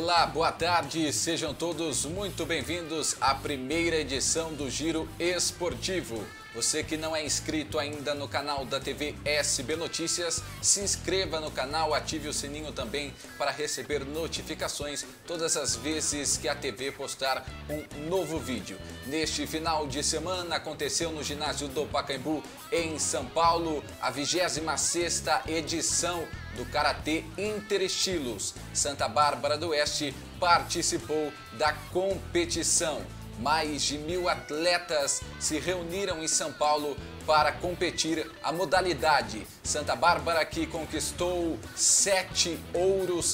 Olá, boa tarde, sejam todos muito bem-vindos à primeira edição do Giro Esportivo. Você que não é inscrito ainda no canal da TV SB Notícias, se inscreva no canal, ative o sininho também para receber notificações todas as vezes que a TV postar um novo vídeo. Neste final de semana aconteceu no ginásio do Pacaembu, em São Paulo, a 26ª edição do Karatê Interestilos. Santa Bárbara do Oeste participou da competição. Mais de 1000 atletas se reuniram em São Paulo para competir a modalidade. Santa Bárbara que conquistou 7 ouros,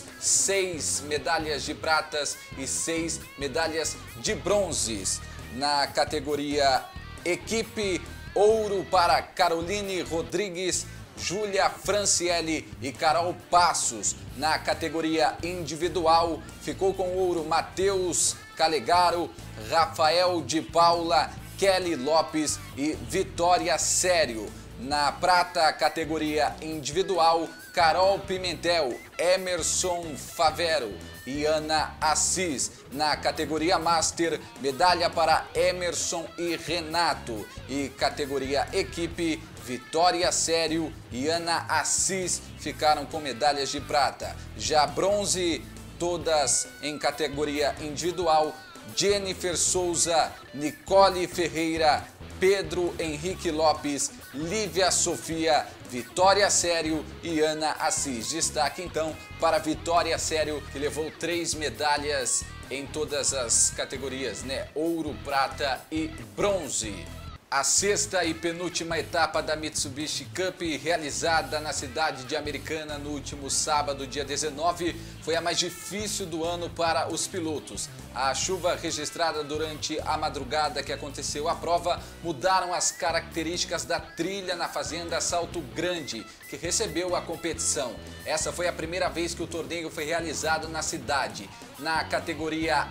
6 medalhas de pratas e 6 medalhas de bronzes. Na categoria equipe, ouro para Caroline Rodrigues, Júlia Franciele e Carol Passos. Na categoria individual, ficou com ouro Matheus Calegaro, Rafael de Paula, Kelly Lopes e Vitória Sério. Na prata, categoria individual, Carol Pimentel, Emerson Favero e Ana Assis. Na categoria Master, medalha para Emerson e Renato. E categoria equipe, Vitória Sério e Ana Assis ficaram com medalhas de prata. Já bronze, todas em categoria individual, Jennifer Souza, Nicole Ferreira, Pedro Henrique Lopes, Lívia Sofia, Vitória Sério e Ana Assis. Destaque então para Vitória Sério, que levou 3 medalhas em todas as categorias, né? Ouro, prata e bronze. A 6ª e penúltima etapa da Mitsubishi Cup, realizada na cidade de Americana no último sábado, dia 19, foi a mais difícil do ano para os pilotos. A chuva registrada durante a madrugada que aconteceu a prova mudaram as características da trilha na fazenda Salto Grande, que recebeu a competição. Essa foi a primeira vez que o torneio foi realizado na cidade. Na categoria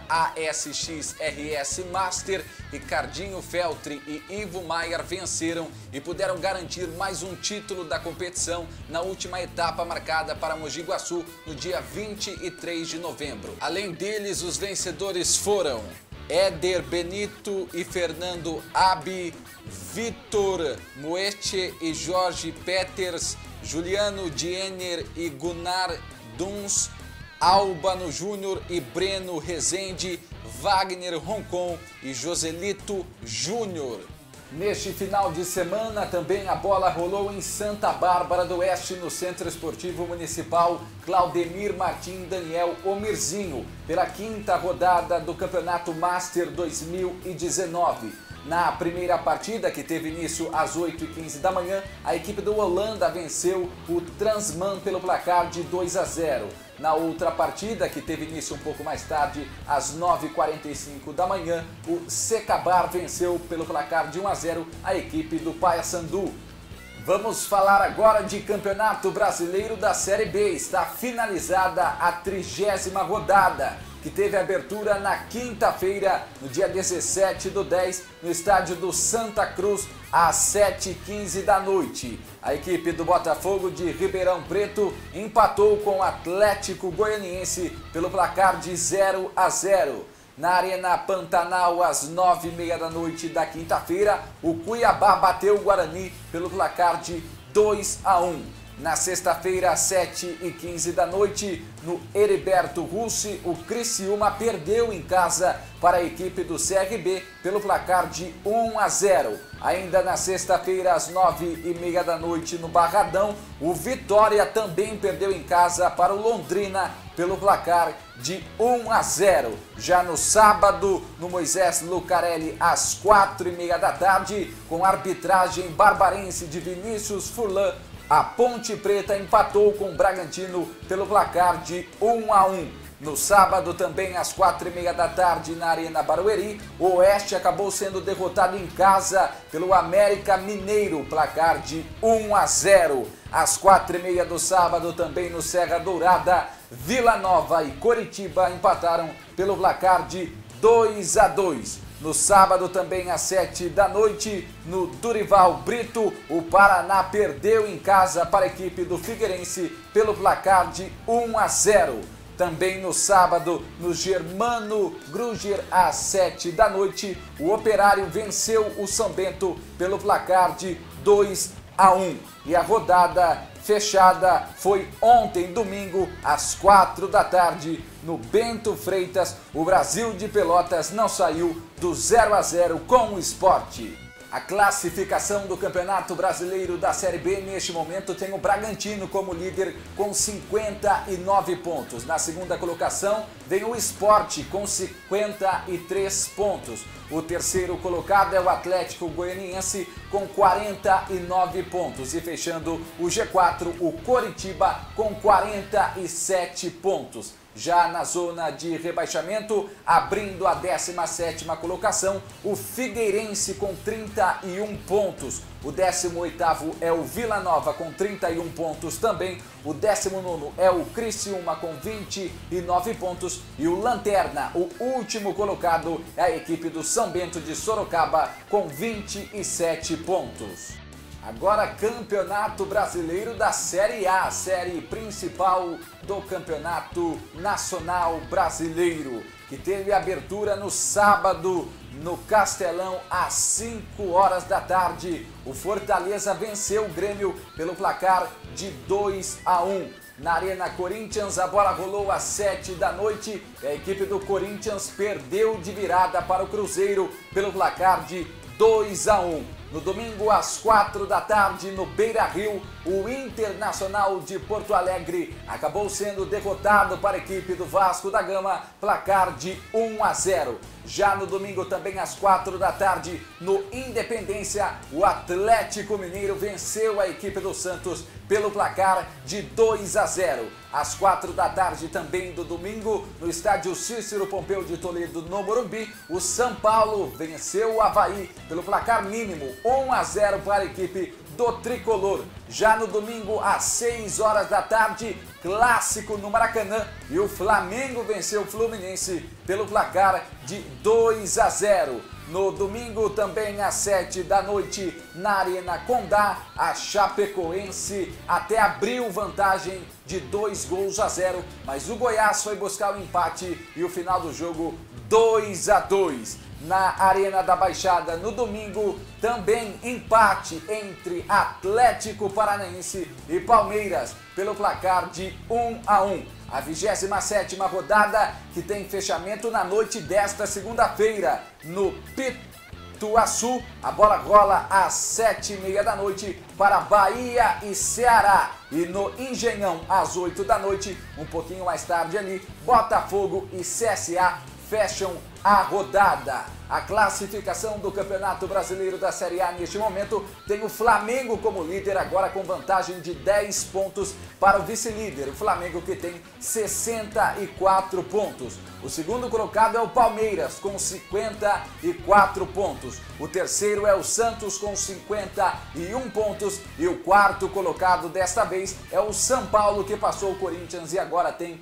ASX RS Master, Ricardinho Feltri e Ivo Maier venceram e puderam garantir mais um título da competição na última etapa marcada para Mogi Guaçu no dia 23 de novembro. Além deles, os vencedores foram Éder Benito e Fernando Abi, Vitor Moete e Jorge Peters, Juliano Diener e Gunnar Duns, Albano Júnior e Breno Rezende, Wagner Roncon e Joselito Júnior. Neste final de semana também a bola rolou em Santa Bárbara do Oeste, no Centro Esportivo Municipal Claudemir Martim Daniel Omirzinho, pela 5ª rodada do Campeonato Master 2019. Na primeira partida, que teve início às 8h15 da manhã, a equipe do Holanda venceu o Transman pelo placar de 2-0. Na outra partida, que teve início um pouco mais tarde, às 9h45 da manhã, o Secabar venceu pelo placar de 1-0 a equipe do Paysandu. Vamos falar agora de Campeonato Brasileiro da Série B. Está finalizada a 30ª rodada, que teve abertura na quinta-feira, no dia 17/10, no estádio do Santa Cruz, às 7h15 da noite. A equipe do Botafogo de Ribeirão Preto empatou com o Atlético Goianiense pelo placar de 0-0. Na Arena Pantanal, às 9h30 da noite da quinta-feira, o Cuiabá bateu o Guarani pelo placar de 2-1. Na sexta-feira, às 7h15 da noite, no Heriberto Russi, o Criciúma perdeu em casa para a equipe do CRB pelo placar de 1-0. Ainda na sexta-feira, às 9h30 da noite, no Barradão, o Vitória também perdeu em casa para o Londrina pelo placar de 1-0. Já no sábado, no Moisés Lucarelli, às 4h30 da tarde, com arbitragem barbarense de Vinícius Furlan, a Ponte Preta empatou com o Bragantino pelo placar de 1-1. No sábado, também às 4h30 da tarde, na Arena Barueri, o Oeste acabou sendo derrotado em casa pelo América Mineiro, placar de 1-0. Às 4h30 do sábado, também no Serra Dourada, Vila Nova e Coritiba empataram pelo placar de 2-2. No sábado, também às 7 da noite, no Durival Brito, o Paraná perdeu em casa para a equipe do Figueirense pelo placar de 1-0. Também no sábado, no Germano Grüger, às 7 da noite, o Operário venceu o São Bento pelo placar de 2-1. E a rodada fechada foi ontem, domingo, às 4 da tarde, no Bento Freitas. O Brasil de Pelotas não saiu do 0-0 com o Sport. A classificação do Campeonato Brasileiro da Série B neste momento tem o Bragantino como líder com 59 pontos. Na segunda colocação vem o Sport com 53 pontos. O terceiro colocado é o Atlético Goianiense com 49 pontos. E fechando o G4, o Coritiba com 47 pontos. Já na zona de rebaixamento, abrindo a 17ª colocação, o Figueirense com 31 pontos. O 18º é o Vila Nova com 31 pontos também. O 19º é o Criciúma com 29 pontos. E o Lanterna, o último colocado, é a equipe do São Bento de Sorocaba com 27 pontos. Agora, Campeonato Brasileiro da Série A, série principal do Campeonato Nacional Brasileiro, que teve abertura no sábado no Castelão às 5 horas da tarde. O Fortaleza venceu o Grêmio pelo placar de 2-1. Na Arena Corinthians, a bola rolou às 7 da noite e a equipe do Corinthians perdeu de virada para o Cruzeiro pelo placar de 2-1. No domingo, às 4 da tarde, no Beira-Rio, o Internacional de Porto Alegre acabou sendo derrotado para a equipe do Vasco da Gama, placar de 1-0. Já no domingo, também às 4 da tarde, no Independência, o Atlético Mineiro venceu a equipe do Santos pelo placar de 2-0. Às 4 da tarde também do domingo, no estádio Cícero Pompeu de Toledo, no Morumbi, o São Paulo venceu o Avaí pelo placar mínimo, 1-0 para a equipe do Tricolor. Já no domingo, às 6 horas da tarde, clássico no Maracanã, e o Flamengo venceu o Fluminense pelo placar de 2-0. No domingo, também às 7 da noite, na Arena Condá, a Chapecoense até abriu vantagem de 2-0, mas o Goiás foi buscar o empate e o final do jogo 2-2. Na Arena da Baixada, no domingo, também empate entre Atlético Paranaense e Palmeiras pelo placar de 1-1. A 27ª rodada, que tem fechamento na noite desta segunda-feira no Pituaçu. A bola rola às 7h30 da noite para Bahia e Ceará. E no Engenhão, às 8 da noite, um pouquinho mais tarde ali, Botafogo e CSA fecham a rodada. A classificação do Campeonato Brasileiro da Série A neste momento tem o Flamengo como líder, agora com vantagem de 10 pontos para o vice-líder, o Flamengo, que tem 64 pontos. O segundo colocado é o Palmeiras com 54 pontos. O terceiro é o Santos com 51 pontos e o quarto colocado desta vez é o São Paulo, que passou o Corinthians e agora tem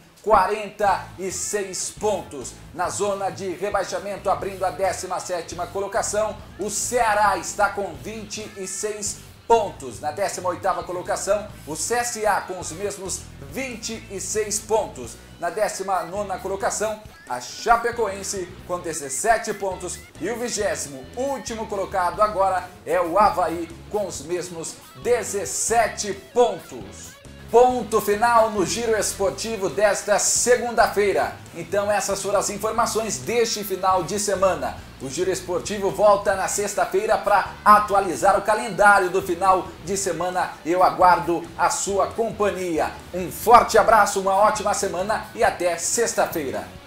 46 pontos. Na zona de rebaixamento, abrindo a 17ª colocação, o Ceará está com 26 pontos. Na 18ª colocação, o CSA com os mesmos 26 pontos. Na 19ª colocação, a Chapecoense com 17 pontos. E o 20º colocado agora é o Avaí com os mesmos 17 pontos. Ponto final no Giro Esportivo desta segunda-feira. Então essas foram as informações deste final de semana. O Giro Esportivo volta na sexta-feira para atualizar o calendário do final de semana. Eu aguardo a sua companhia. Um forte abraço, uma ótima semana e até sexta-feira.